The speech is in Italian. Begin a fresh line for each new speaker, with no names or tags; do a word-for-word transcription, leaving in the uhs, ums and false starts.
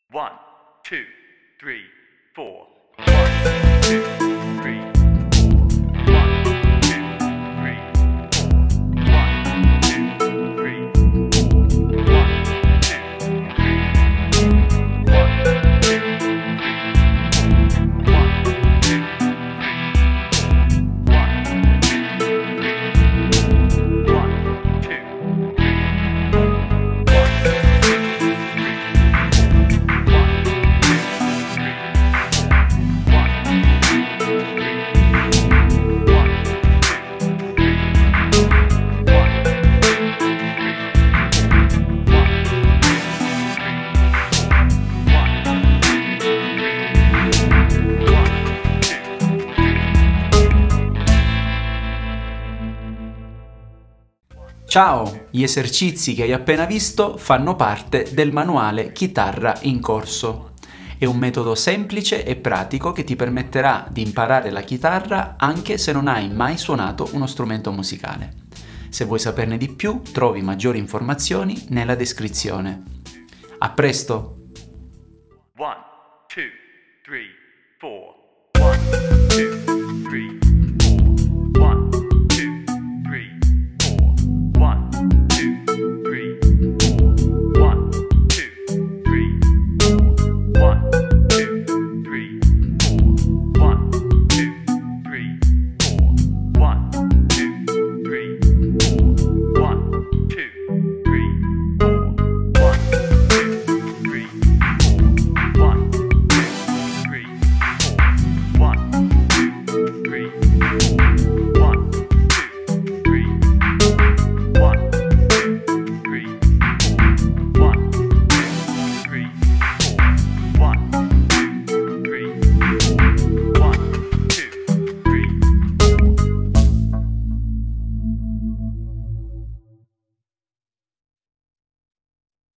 One, two, three, four. One, two, three, four. One, two, three, four. One, two, three, four. One, two, three, four. One, two, three, four. One, two, three, four. One, two, three, four. One, two, three,
Ciao! Gli esercizi che hai appena visto fanno parte del manuale Chitarra in corso. È un metodo semplice e pratico che ti permetterà di imparare la chitarra anche se non hai mai suonato uno strumento musicale. Se vuoi saperne di più, trovi maggiori informazioni nella descrizione. A presto!
One, two, three, four. One, two, three.